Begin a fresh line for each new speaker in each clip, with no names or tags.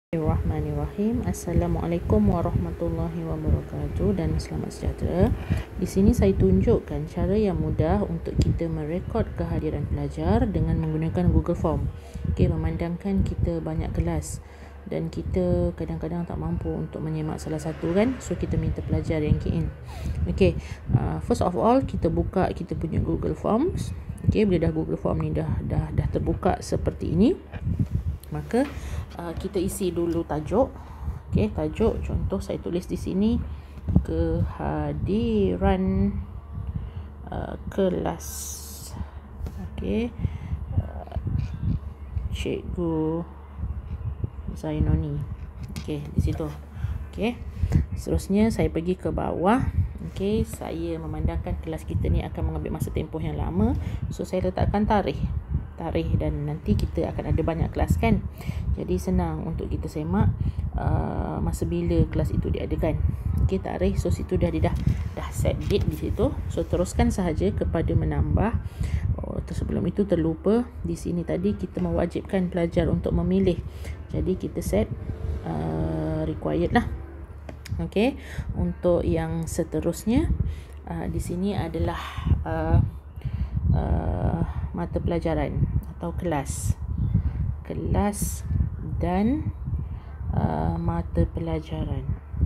Bismillahirrahmanirrahim. Assalamualaikum warahmatullahi wabarakatuh dan selamat sejahtera. Di sini saya tunjukkan cara yang mudah untuk kita merekod kehadiran pelajar dengan menggunakan Google Form. Memandangkan kita banyak kelas dan kita kadang-kadang tak mampu untuk menyemak salah satu kan, so kita minta pelajar yang key in. First of all, kita buka kita punya Google Forms. Bila dah Google Form ni dah terbuka seperti ini, maka kita isi dulu tajuk. Tajuk contoh saya tulis di sini kehadiran kelas. Cikgu Zainoni. Di situ. Seterusnya saya pergi ke bawah. Saya memandangkan kelas kita ni akan mengambil masa tempoh yang lama, so saya letakkan tarikh dan nanti kita akan ada banyak kelas kan, jadi senang untuk kita semak masa bila kelas itu diadakan. Tarikh, so situ dah set date di situ, so teruskan sahaja kepada menambah. Sebelum itu terlupa, di sini tadi kita mewajibkan pelajar untuk memilih, jadi kita set required lah. Untuk yang seterusnya di sini adalah mata pelajaran atau kelas dan mata pelajaran.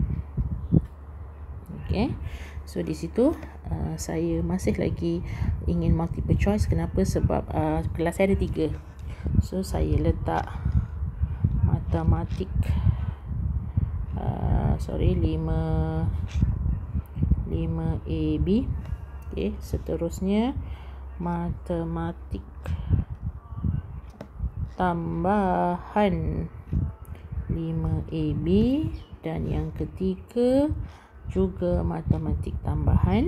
So di situ saya masih lagi ingin multiple choice. Kenapa? Sebab kelas saya ada 3, so saya letak matematik 5AB. Seterusnya matematik tambahan 5AB, dan yang ketiga juga matematik tambahan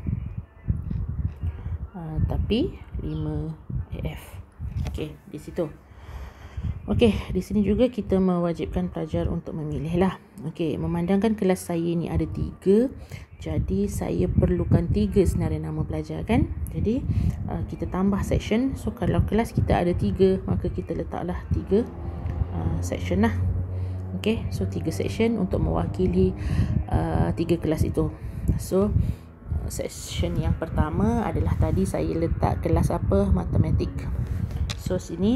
tapi 5AF. Di situ. Di sini juga kita mewajibkan pelajar untuk memilih lah. Memandangkan kelas saya ni ada 3, jadi saya perlukan 3 senarai nama pelajar kan. Jadi kita tambah section. So kalau kelas kita ada 3, maka kita letaklah 3 section lah. So 3 section untuk mewakili 3 kelas itu. So section yang pertama adalah tadi saya letak kelas apa, matematik. So sini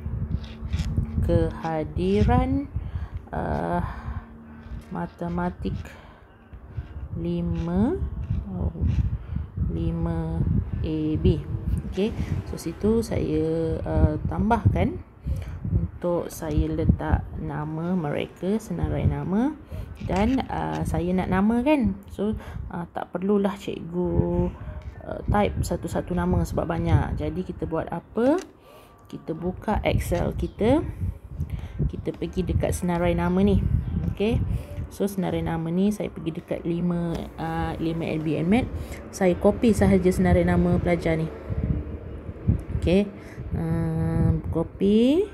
kehadiran matematik 5AB. So situ saya tambahkan, untuk saya letak nama mereka, senarai nama, dan saya nak nama kan, so tak perlulah cikgu type satu-satu nama sebab banyak. Jadi kita buat apa, kita buka Excel kita pergi dekat senarai nama ni. So senarai nama ni saya pergi dekat 5 LBN Mat, saya copy sahaja senarai nama pelajar ni. Copy.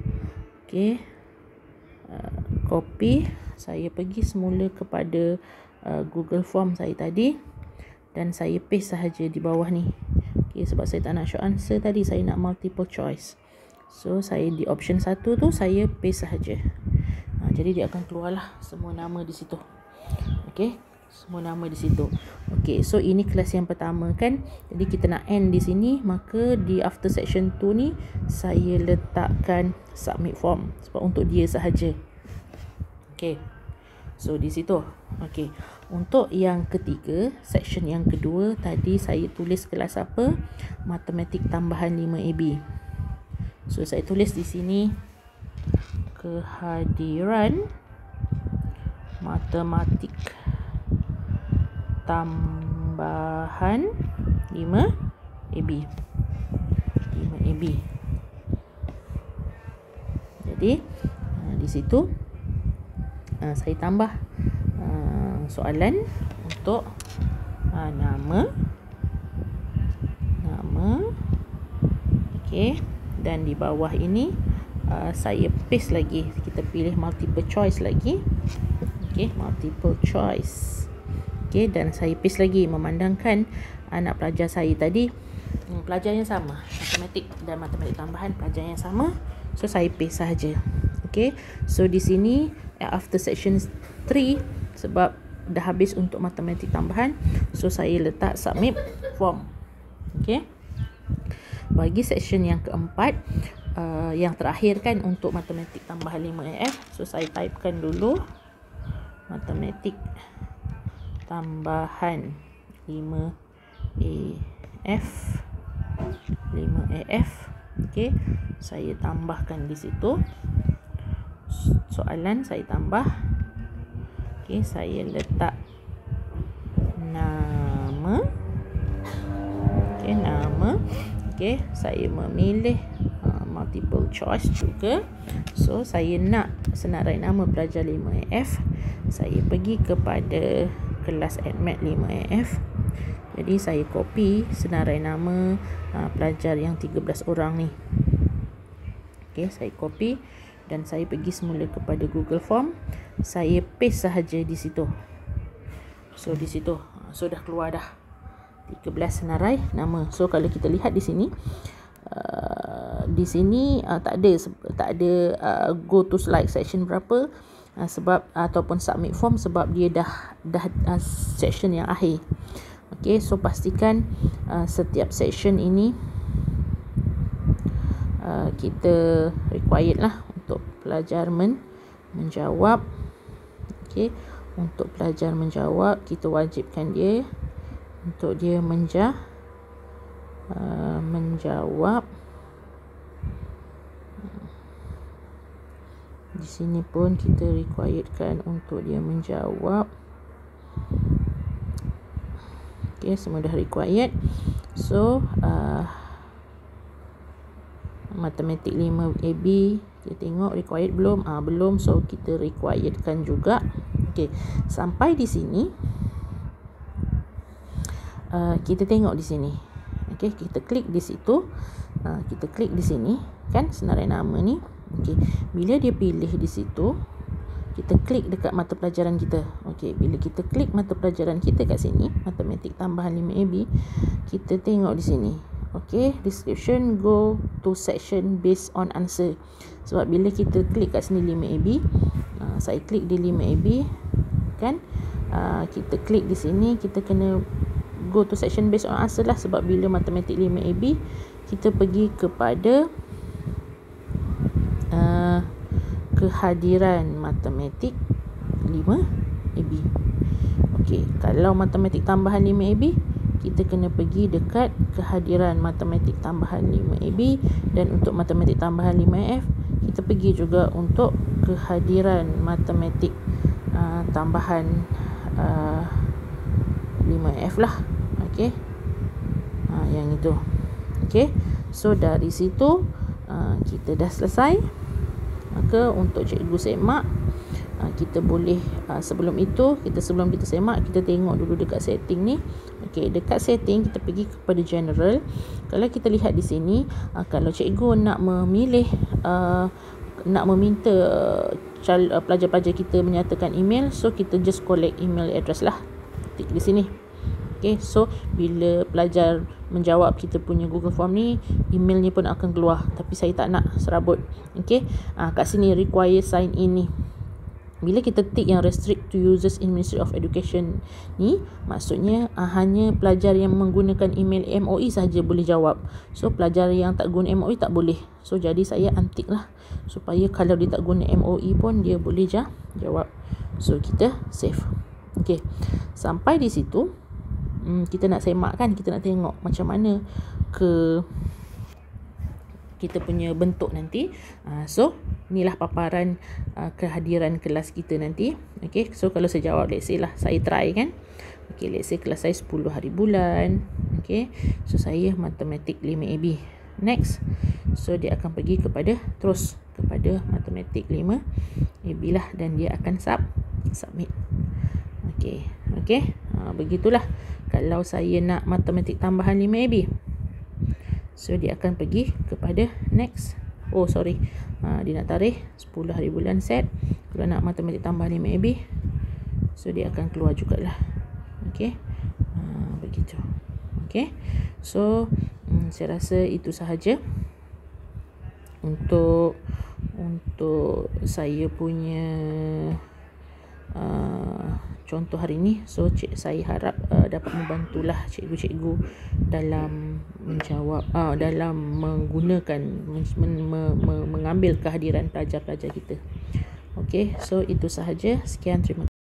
Copy. Saya pergi semula kepada Google Form saya tadi dan saya paste sahaja di bawah ni. Sebab saya tak nak show answer tadi, saya nak multiple choice. So saya di option 1 tu saya paste sahaja. Jadi dia akan keluarlah semua nama di situ. Semua nama di situ. So ini kelas yang pertama kan. Jadi kita nak end di sini, maka di after section 2 ni saya letakkan submit form sebab untuk dia sahaja. So di situ. Untuk yang ketiga, section yang kedua tadi saya tulis kelas apa? Matematik tambahan 5AB. So saya tulis di sini kehadiran matematik tambahan 5AB. Jadi di situ saya tambah soalan untuk nama. Dan di bawah ini saya paste lagi, kita pilih multiple choice lagi. Multiple choice. Dan saya paste lagi, memandangkan anak pelajar saya tadi pelajar yang sama, matematik dan matematik tambahan pelajar yang sama, so saya paste sahaja. Okay, so di sini after section 3, sebab dah habis untuk matematik tambahan, so saya letak submit form. Okay, bagi section yang keempat, yang terakhir kan untuk matematik tambahan 5AF, so saya typekan dulu matematik tambahan 5AF. Okay, saya tambahkan di situ soalan, saya tambah. Okay, saya letak nama. Okay, nama. Okay, saya memilih multiple choice juga. So saya nak senarai nama pelajar 5AF, saya pergi kepada kelas ADMAT 5AF. Jadi saya copy senarai nama pelajar yang 13 orang ni. Okay, saya copy dan saya pergi semula kepada Google Form. Saya paste sahaja di situ. So di situ, so dah keluar dah 13 senarai nama. So kalau kita lihat di sini, tak ada go to slide section berapa, sebab ataupun submit form, sebab dia dah section yang akhir. Okay, so pastikan setiap section ini kita required lah untuk pelajar menjawab. Okay, untuk pelajar menjawab, kita wajibkan dia untuk dia menjawab. Di sini pun kita requiredkan untuk dia menjawab. Okay, semua dah required. So matematik 5AB, kita tengok required belum? Belum, so kita requiredkan juga. Okay, sampai di sini kita tengok di sini. Okay, kita klik di situ. Kita klik di sini kan senarai nama ni. Okay, bila dia pilih di situ, kita klik dekat mata pelajaran kita. Okey, bila kita klik mata pelajaran kita kat sini, matematik tambahan 5AB, kita tengok di sini. Okey, description go to section based on answer. Sebab bila kita klik kat sini 5AB, saya klik di 5AB kan, kita klik di sini, kita kena go to section based on answer lah. Sebab bila matematik 5AB, kita pergi kepada kehadiran matematik 5AB. Okey, kalau matematik tambahan 5AB, kita kena pergi dekat kehadiran matematik tambahan 5AB, dan untuk matematik tambahan 5F, kita pergi juga untuk kehadiran matematik tambahan 5F lah. Okey, yang itu. Okey, so dari situ kita dah selesai. Maka untuk cikgu semak, kita boleh sebelum kita semak, kita tengok dulu dekat setting ni. Okey, dekat setting kita pergi kepada general. Kalau kita lihat di sini, kalau cikgu nak memilih nak meminta pelajar-pelajar kita menyatakan email, so kita just collect email address lah, tik di sini. Okay, so bila pelajar menjawab kita punya Google Form ni, emailnya pun akan keluar. Tapi saya tak nak serabut. Okay, kat sini require sign in ni. Bila kita tik yang restrict to users in Ministry of Education ni, maksudnya hanya pelajar yang menggunakan email MOE sahaja boleh jawab. So pelajar yang tak guna MOE tak boleh. So jadi saya untick lah, supaya kalau dia tak guna MOE pun dia boleh jawab. So kita save. Okay, sampai di situ kita nak semak kan, kita nak tengok macam mana ke kita punya bentuk nanti. So inilah paparan kehadiran kelas kita nanti. Okay, so kalau saya jawab, let's say lah, saya try kan. Okay, let's say kelas saya 10 hari bulan. Okay, so saya matematik 5AB. Next, so dia akan pergi terus kepada matematik 5AB lah, dan dia akan submit. Okay, begitulah kalau saya nak matematik tambahan 5AB. So dia akan pergi kepada next. Dia nak tarikh 10 hari bulan set. Kalau nak matematik tambahan 5AB, so dia akan keluar jugalah. Okay, begitu. Okay, so saya rasa itu sahaja untuk untuk saya punya contoh hari ni. So saya harap dapat membantulah cikgu-cikgu dalam menjawab dalam menggunakan mengambil kehadiran pelajar-pelajar kita. Okey, so itu sahaja. Sekian, terima kasih.